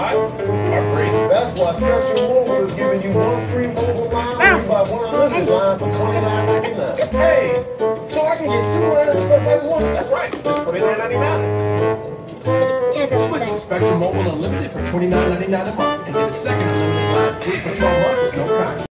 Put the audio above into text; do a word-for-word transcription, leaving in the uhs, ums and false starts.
right? Are free. That's why Special Mobile is giving you one free mobile line when you buy one unlimited line for twenty-nine ninety-nine. Hey, so I can get two lines instead of just one. That's right. Just twenty-nine ninety-nine. Switch to Spectrum Mobile Unlimited for twenty-nine ninety-nine a month and get a second unlimited line free for twelve months with no contract.